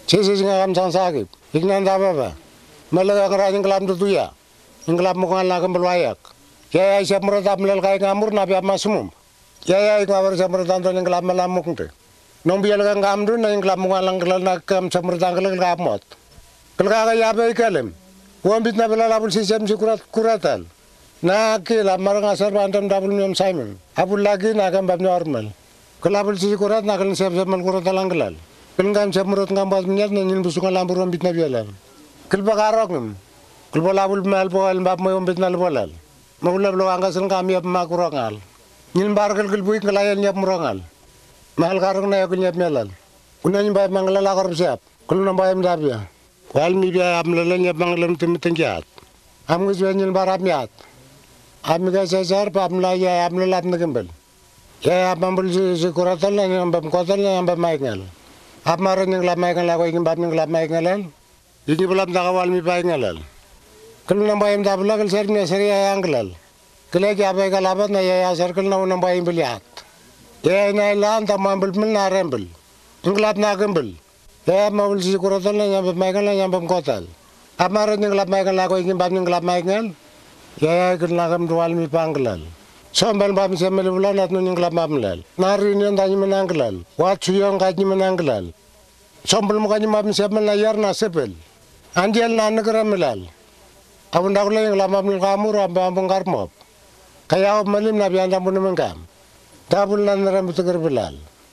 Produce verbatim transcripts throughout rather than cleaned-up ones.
Sisi singa kam sang sakit. Ignan daba ba. Malaga kerajaan kelam tu ya. Ingkelam mukan lagam berwayak. Ya ya siap meretap melal kai ngamur nabi masumum. Ya ya ikawar siap meretap tu ingkelam melamuk tu. Nombial kan ngam tu na ingkelam mukan lang kelal nak kam siap meretap kelal ngamot. Kelal kaya apa ikalem. Wambit na belal abul sisam si kurat kuratan. Na kila marang asar bantam dabul miam Simon. Abul lagi na kam bab normal. Kelabul sisi kurat na kelal siap siap mal kurat lang kelal. Kelal siap meretap ngambas minyat na nyin busungan lambur wambit na bialam. Kelba karok ngam. Kelba labul mal poal bab mo wambit na bolal. Maulab lo angkas kami apa makurangal. Nyin bar kel kelbui kelayan nyap murangal. Mahal karong na yakun nyap melal. Una nyin bay manglala karop siap. Kelu nambayam dabya. Wal mi biya am lala nyap manglam timitingyat. Am ngis nyin bar amyat. Am ga sesar pa am la ya am lala am nagembel. Ya am ambul si kuratal na nyam bam kotal na nyam bam maingal. Am maron nyang lap maingal ako ingin bab nyang lap maingalan. Ini belum takawal mi maingalan. Kelu nambayam dabla kel ser mi ser ya anglal. Kele kya be kalabat na ya circle na nambayam biliat. Ya na lan tamambul mil na rembel. Inglat na gembel. Ya mabul si kuratal na nyam maingal na nyam kotal. Amaro inglat maingal ako ingin bab inglat maingal. Ya ya kel na gam dual mi panglal. Sombal bab mi semel bulan at nun inglat mamlal. Nari ni ndani menanglal. Wat suyong kaji menanglal. Sombal mo kaji mab mi semel na yar na sepel. Andial na nagramelal. Abun dak leng lama mil kamu ramba ambung karmop. Kaya op malim nabi anda pun mengkam. Dabul nan ram tegar belal.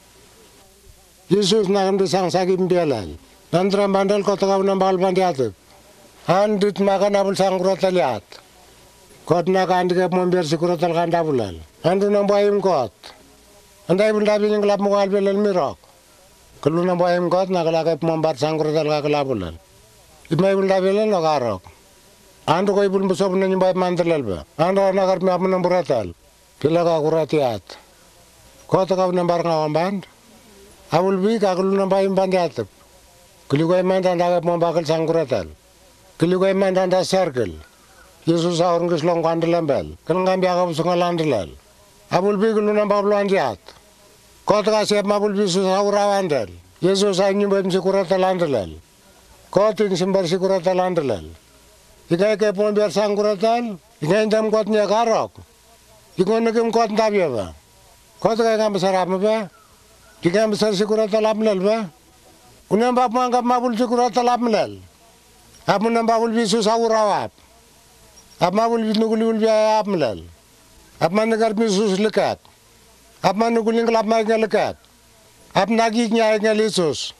Yesus nagam de sang sagim belal. Nandram bandal kota kau nambal bandiat. Andit makan abul sang kurotaliat. Kot nak andi ke membiar si kurotal kan dabulal. Andu nambayim kot. Andai bul dabi yang kelap mual belal mirok. Kelu nambayim kot nakalake membar sang kurotal ka kelabulal. Imai bul dabi belal nokarok. Ando ko ibul besok na nyembay mantelal ba. Ando nakar mi amun namburatal. Pila ka kuratiat. Kota ka nambar ngawamban. Abul bi ka kulu nambay imbandiatip. Kili ko iman tanda ka membakal sang kuratal. Kili ko iman tanda circle. Yesus aurang kislong kandelambel. Kan ngambi ka busungal andelal. Abul bi kulu nambay bluandiat. Kota ka siap mabul bi susah urawandel. Yesus ay nyembay si kuratal andelal. Kota ing simbar si kuratal andelal. Ika ika pun biar sang kuratal, ika indam kotnya karok. Ika nakem kot tabi apa? Kot kaya kam besar apa ba? Ika besar si kuratal amlal ba? Unam bap mangkap mabul si kuratal amlal. Amun nam babul bisu sawurawap. Ap mabul bisu nuguli biaya amlal. Ap man negar bisu lekat. Ap man nuguli ngelap maiknya lekat. Ap nagiknya aiknya lisus.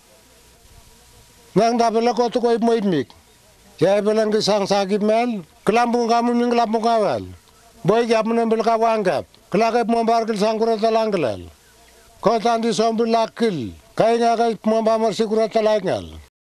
Nang dabela kot ko ip moimik. Ya belang ke sang sakit mel, kelampung kamu ning kelampung kawal. Boy kap menambil kawangkap, kelakep membar ke sang kurata langkelal. Kau tandi sombul lakil, kaya ngakai membar si kurata langal.